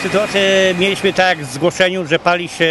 sytuację mieliśmy tak jak w zgłoszeniu, że pali się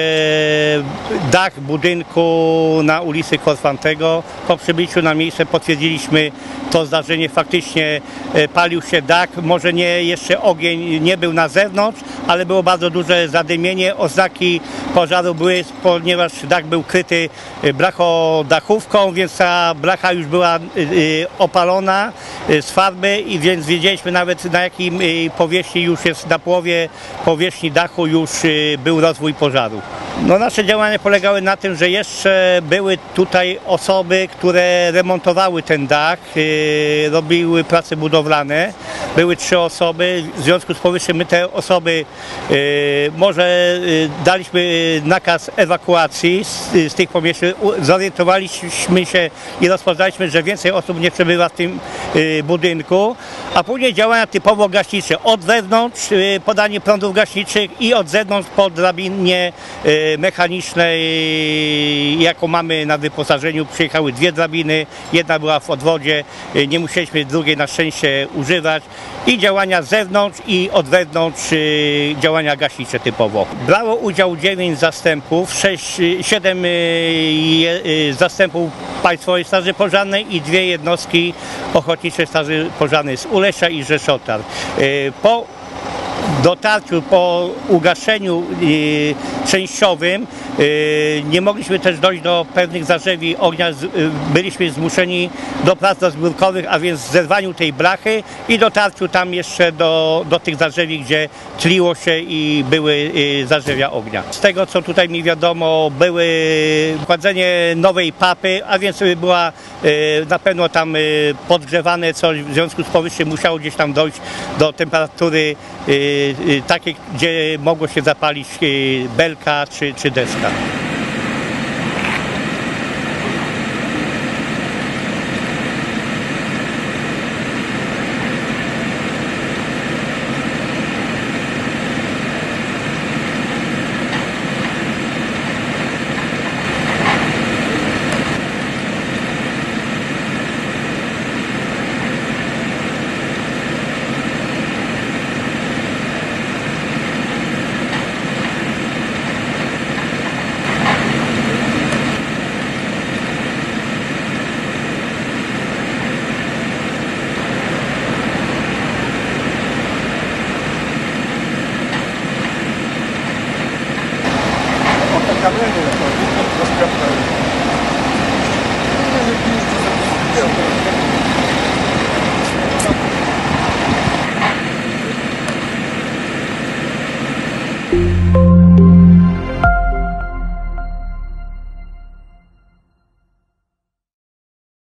dach budynku na ulicy Korfantego. Po przybyciu na miejsce potwierdziliśmy to zdarzenie. Faktycznie palił się dach. Może nie jeszcze ogień nie był na zewnątrz, ale było bardzo duże zadymienie. Oznaki pożaru były, ponieważ dach był kryty blachodachówką, więc ta blacha już była opalona z farby i więc wiedzieliśmy nawet na jakim powierzchni już jest, na połowie powierzchni dachu już był rozwój pożaru. No, nasze działania polegały na tym, że jeszcze były tutaj osoby, które remontowały ten dach, robiły prace budowlane. Były 3 osoby, w związku z powyższym my te osoby może daliśmy nakaz ewakuacji z tych pomieszczeń, zorientowaliśmy się i rozpoznaliśmy, że więcej osób nie przebywa w tym budynku, a później działania typowo gaśnicze, od wewnątrz podanie prądów gaśniczych i od zewnątrz po drabinie mechanicznej, jaką mamy na wyposażeniu. Przyjechały 2 drabiny, jedna była w odwodzie, nie musieliśmy drugiej na szczęście używać, i działania z zewnątrz i od wewnątrz działania gaśnicze typowo. Brało udział 9 zastępów, 7 zastępów Państwowej Straży Pożarnej i 2 jednostki Ochotniczej Straży Pożarnej z Ulesia i Rzeszotar. Po dotarciu, po ugaszeniu częściowym nie mogliśmy też dojść do pewnych zarzewi ognia. Byliśmy zmuszeni do prac rozbiórkowych, a więc zerwaniu tej blachy i dotarciu tam jeszcze do tych zarzewi, gdzie tliło się i były zarzewia ognia. Z tego, co tutaj mi wiadomo, były kładzenie nowej papy, a więc była na pewno tam podgrzewane coś, w związku z powyższym musiało gdzieś tam dojść do temperatury takiej, gdzie mogło się zapalić belka czy deska. Thank